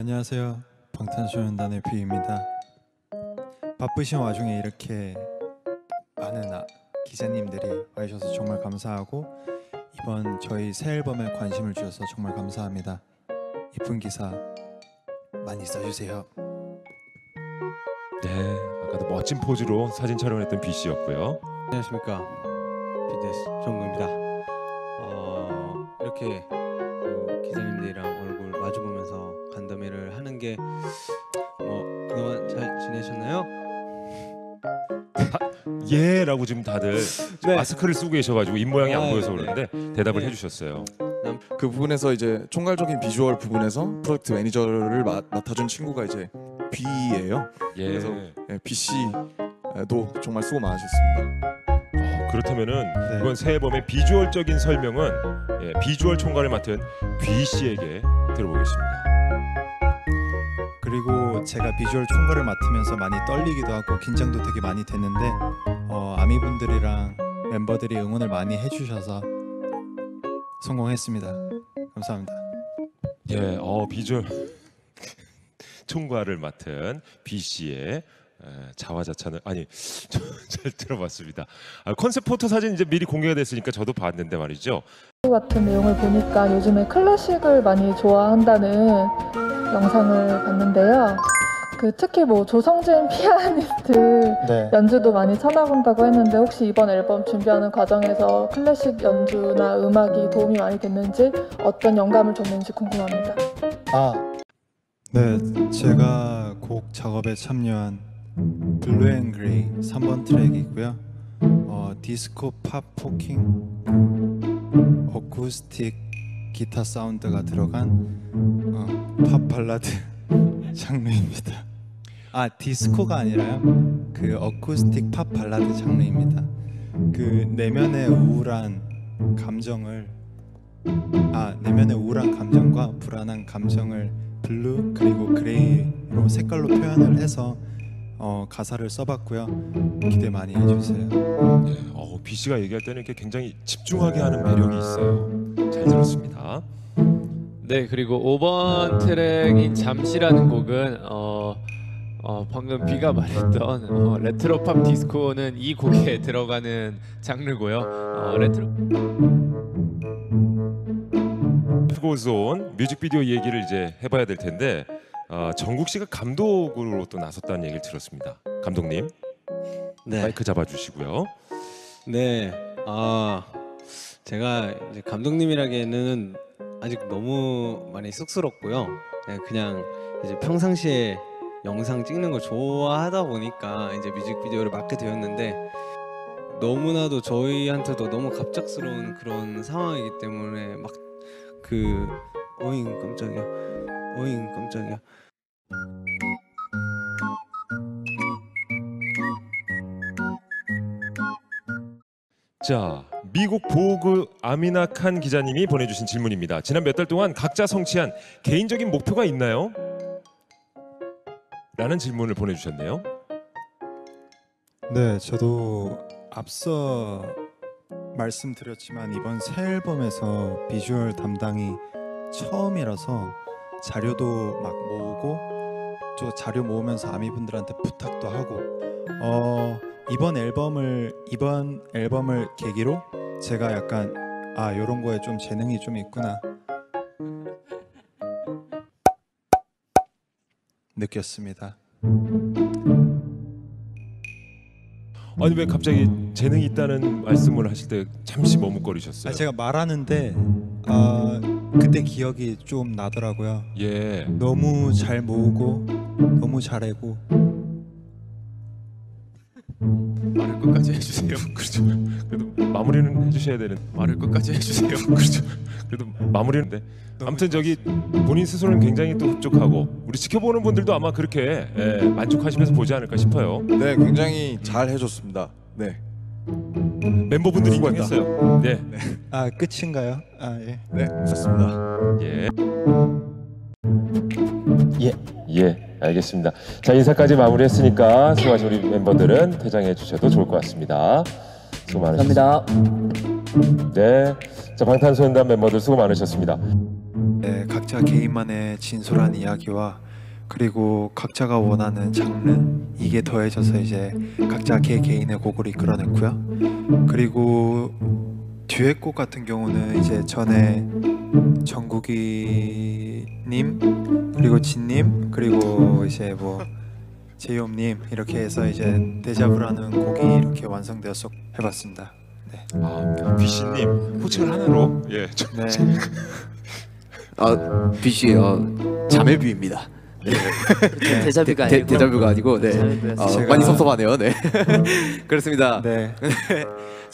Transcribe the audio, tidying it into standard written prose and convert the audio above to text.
안녕하세요. 방탄소년단의 뷔입니다. 바쁘신 와중에 이렇게 많은 기자님들이 와주셔서 정말 감사하고 이번 저희 새 앨범에 관심을 주셔서 정말 감사합니다. 이쁜 기사 많이 써주세요. 네, 아까도 멋진 포즈로 사진 촬영했던 BC였고요. 안녕하십니까, BTS 정국입니다. 이렇게 기자님들이랑 얼굴 마주보면서 간담회를 하는 게 그동안 잘 지내셨나요? 예라고 지금 다들 네. 마스크를 쓰고 계셔가지고 입 모양이 안 보여서 네. 그러는데 대답을 네. 해주셨어요. 그 부분에서 이제 총괄적인 비주얼 부분에서 프로젝트 매니저를 맡아준 친구가 이제 B예요. 예. 그래서 B 씨도 정말 수고 많으셨습니다. 그렇다면은 네. 이번 새 앨범의 비주얼적인 설명은 비주얼 총괄을 맡은 B 씨에게 들어보겠습니다. 그리고 제가 비주얼 총괄을 맡으면서 많이 떨리기도 하고 긴장도 되게 많이 됐는데 아미분들이랑 멤버들이 응원을 많이 해주셔서 성공했습니다. 감사합니다. 예, 비주얼 총괄을 맡은 B 씨의 자화자찬을 잘 들어봤습니다. 컨셉 포토 사진 이제 미리 공개가 됐으니까 저도 봤는데 말이죠. 같은 내용을 보니까 요즘에 클래식을 많이 좋아한다는 영상을 봤는데요. 특히 조성진 피아니스트 네. 연주도 많이 찾아본다고 했는데 혹시 이번 앨범 준비하는 과정에서 클래식 연주나 음악이 도움이 많이 됐는지 어떤 영감을 줬는지 궁금합니다. 네, 제가 곡 작업에 참여한 블루 앤 그레이 3번 트랙이고요. 디스코 팝 포킹 어쿠스틱 기타 사운드가 들어간 팝 발라드 장르입니다. 디스코가 아니라요. 어쿠스틱 팝 발라드 장르입니다. 내면의 우울한 감정과 불안한 감정을 블루 그리고 그레이로 색깔로 표현을 해서 가사를 써봤고요. 기대 많이 해주세요. 네, B 씨가 얘기할 때는 이렇게 굉장히 집중하게 하는 매력이 있어요. 잘 들었습니다. 네, 그리고 5번 트랙인 잠시라는 곡은 방금 비가 말했던 레트로 팝 디스코는 이 곡에 들어가는 장르고요. 레트로 고즈온 뮤직비디오 얘기를 이제 해봐야 될 텐데 정국 씨가 감독으로 또 나섰다는 얘기를 들었습니다. 감독님, 네. 마이크 잡아주시고요. 네. 제가 이제 감독님이라기에는 아직 너무 많이 쑥스럽고요. 그냥 이제 평상시에 영상 찍는 거 좋아하다 보니까 이제 뮤직비디오를 맡게 되었는데 너무나도 저희한테도 너무 갑작스러운 그런 상황이기 때문에 어잉 깜짝이야. 자, 미국 보그 아미나 칸 기자님이 보내주신 질문입니다. 지난 몇 달 동안 각자 성취한 개인적인 목표가 있나요? 라는 질문을 보내주셨네요. 네, 저도 앞서 말씀드렸지만 이번 새 앨범에서 비주얼 담당이 처음이라서 자료도 막 모으고 또 자료 모으면서 아미분들한테 부탁도 하고 이번 앨범을 계기로 제가 약간 요런 거에 좀 재능이 좀 있구나 느꼈습니다. 아니 왜 갑자기 재능이 있다는 말씀을 하실 때 잠시 머뭇거리셨어요? 제가 말하는데 그때 기억이 좀 나더라고요. 예. 너무 잘 모으고 너무 잘하고 말을 끝까지 해주세요. 그렇죠. 그래도 마무리는 해주셔야 되는. 말을 끝까지 해주세요. 그렇죠. 그래도 마무리는. 아무튼 본인 스스로는 굉장히 또 흡족하고 우리 지켜보는 분들도 아마 그렇게 만족하시면서 보지 않을까 싶어요. 네, 굉장히 잘 해줬습니다. 네. 멤버분들이 인정했어요. 네. 끝인가요? 예. 네, 좋습니다. 예, 알겠습니다. 자, 인사까지 마무리했으니까 수고하신 우리 멤버들은 퇴장해 주셔도 좋을 것 같습니다. 수고 많으셨습니다. 네, 자, 방탄소년단 멤버들 수고 많으셨습니다. 네, 각자 각자 개인만의 진솔한 이야기와 그리고 각자가 원하는 장르 이게 더해져서 이제 각자 개개인의 곡을 이끌어냈고요. 그리고 듀엣곡 같은 경우는 이제 전에 정국이님 그리고 진님 그리고 이제 뭐 제이홉님 이렇게 해서 이제 데자부라는 곡이 이렇게 완성되어서 해봤습니다. 네. 비씨님 호칭을 하나로 예. 네. BC 자매뷰입니다. 데자뷰가 아니고 데자뷰가 아니고 네. 자매뷰였어요. 제가- 많이 섭섭하네요. 네. 그렇습니다. 네.